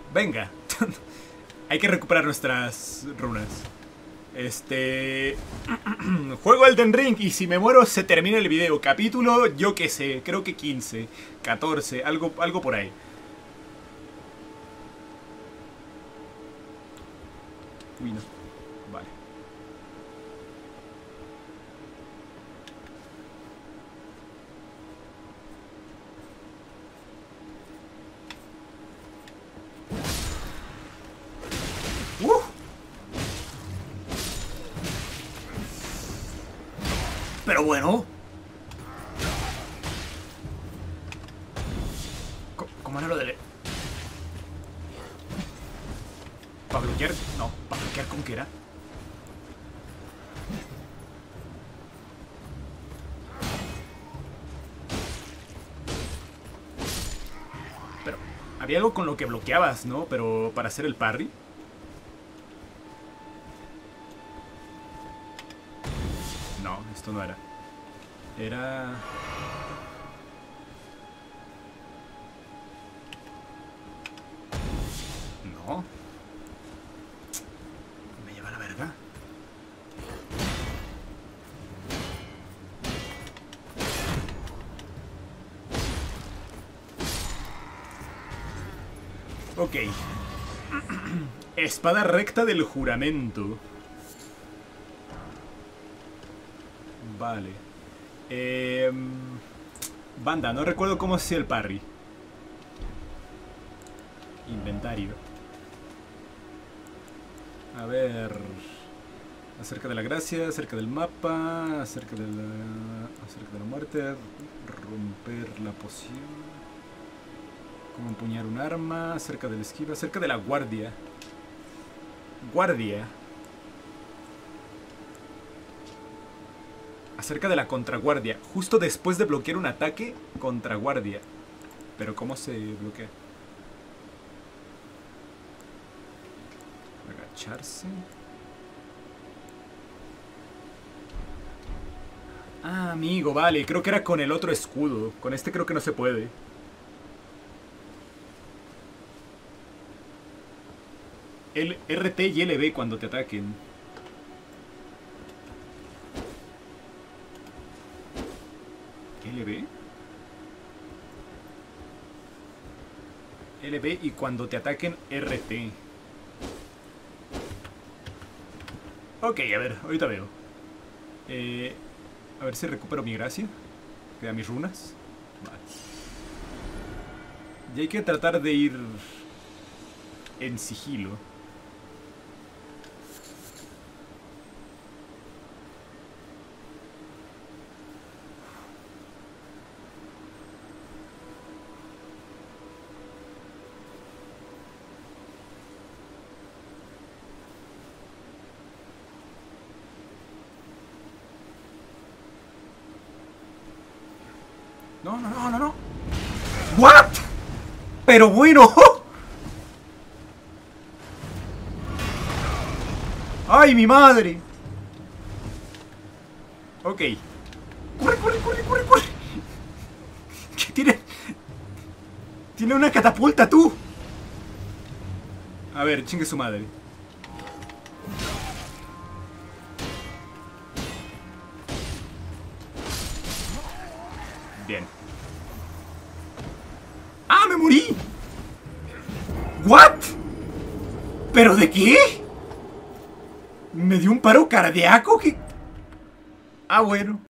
Venga. Hay que recuperar nuestras runas. Juego Elden Ring y si me muero se termina el video. Capítulo, yo qué sé, creo que 15, 14, algo por ahí. Uy, no. Vale. Pero bueno. ¿Cómo era lo de...? ¿Para bloquear? No, ¿para bloquear con qué era? Pero había algo con lo que bloqueabas, ¿no? Pero para hacer el parry. No, esto no era. Era... No. Me lleva a la verga. Ok. Espada recta del juramento. Vale. Banda, no recuerdo cómo hacía el parry. Inventario. A ver. Acerca de la gracia, acerca del mapa, acerca de la muerte, romper la poción. Cómo empuñar un arma, acerca de la esquiva, acerca de la guardia. Guardia. Acerca de la contraguardia. Justo después de bloquear un ataque, contraguardia. Pero ¿cómo se bloquea? Agacharse. Ah, amigo, vale. Creo que era con el otro escudo. Con este creo que no se puede. El RT y LB cuando te ataquen. LB. LB y cuando te ataquen RT. Ok, a ver, ahorita veo. A ver si recupero mi gracia. Quedan mis runas. Vale. Y hay que tratar de ir en sigilo. No, no, no, no, no. ¿What? Pero bueno. ¡Ay, mi madre! Ok. ¡Corre, corre, corre, corre, corre! ¿Qué tiene? Tiene una catapulta, tú. A ver, chingue su madre. Bien. ¡Ah, me morí! ¿What? ¿Pero de qué? ¿Me dio un paro cardíaco? ¿Qué? Ah, bueno.